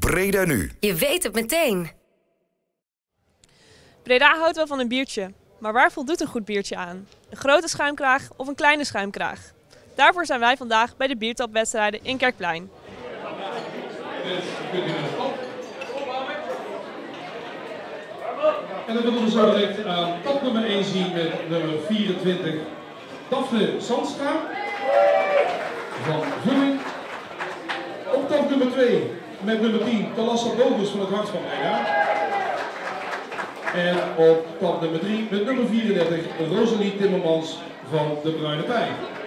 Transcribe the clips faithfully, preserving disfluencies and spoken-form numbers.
Breda nu. Je weet het meteen. Breda houdt wel van een biertje, maar waar voldoet een goed biertje aan? Een grote schuimkraag of een kleine schuimkraag? Daarvoor zijn wij vandaag bij de biertapwedstrijden in Kerkplein. En dan willen we zo direct aan top nummer één zien met nummer vierentwintig, Daphne Zandstra van Vulling. Op top nummer twee met nummer tien, Talassa Bogus van het Hart van Breda. En op top nummer drie met nummer vierendertig, Rosalie Timmermans van de Bruine Pij.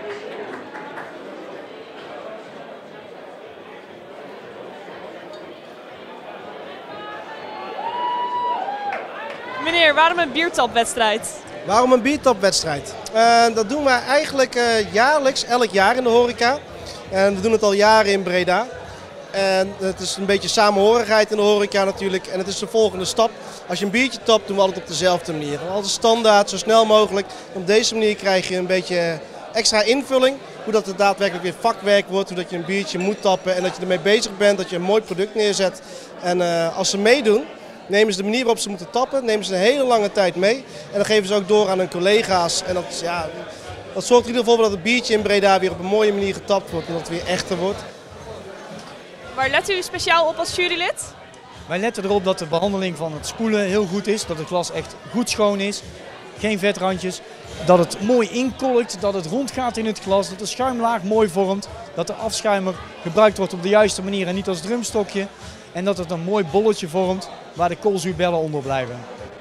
Meneer, waarom een biertapwedstrijd? Waarom een biertapwedstrijd? Uh, dat doen wij eigenlijk uh, jaarlijks, elk jaar in de horeca. En we doen het al jaren in Breda. En het is een beetje samenhorigheid in de horeca natuurlijk. En het is de volgende stap. Als je een biertje tapt, doen we altijd op dezelfde manier. Altijd standaard, zo snel mogelijk. Op deze manier krijg je een beetje extra invulling. Hoe dat het daadwerkelijk weer vakwerk wordt. Hoe dat je een biertje moet tappen en dat je ermee bezig bent. Dat je een mooi product neerzet. En uh, als ze meedoen, nemen ze de manier waarop ze moeten tappen, nemen ze een hele lange tijd mee. En dan geven ze ook door aan hun collega's. En dat, ja, dat zorgt er in ieder geval voor dat het biertje in Breda weer op een mooie manier getapt wordt. En dat het weer echter wordt. Waar let u speciaal op als jurylid? Wij letten erop dat de behandeling van het spoelen heel goed is. Dat het glas echt goed schoon is. Geen vetrandjes. Dat het mooi inkolkt. Dat het rondgaat in het glas. Dat de schuimlaag mooi vormt. Dat de afschuimer gebruikt wordt op de juiste manier en niet als drumstokje. En dat het een mooi bolletje vormt waar de koolzuurbellen onder blijven.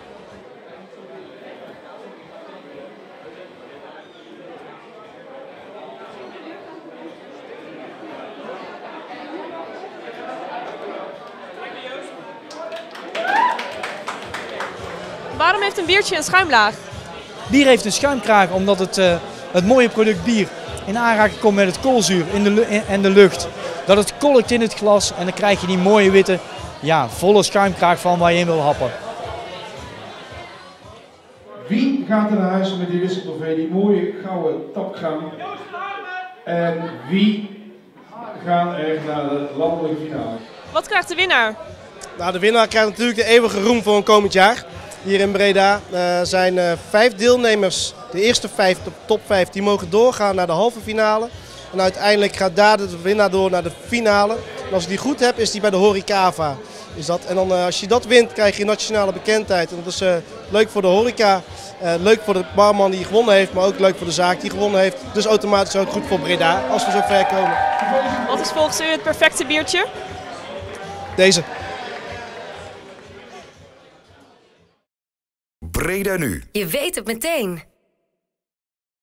Waarom heeft een biertje een schuimlaag? Bier heeft een schuimkraag omdat het, uh, het mooie product bier in aanraking komt met het koolzuur in de en de lucht. Dat het kolkt in het glas en dan krijg je die mooie witte, ja, volle schuimkraag van waar je in wil happen. Wie gaat er naar huis met die wisseltrofee, die mooie gouden tapkraam? En wie gaan er naar de landelijke finale? Wat krijgt de winnaar? Nou, de winnaar krijgt natuurlijk de eeuwige roem voor een komend jaar. Hier in Breda uh, zijn uh, vijf deelnemers, de eerste vijf, de top vijf, die mogen doorgaan naar de halve finale. En uiteindelijk gaat daar de winnaar door naar de finale. En als je die goed hebt, is die bij de Horecava. Is dat. En dan, uh, als je dat wint, krijg je nationale bekendheid. En dat is uh, leuk voor de horeca, uh, leuk voor de barman die gewonnen heeft, maar ook leuk voor de zaak die gewonnen heeft. Dus automatisch ook goed voor Breda, als we zo ver komen. Wat is volgens u het perfecte biertje? Deze. Breda nu. Je weet het meteen.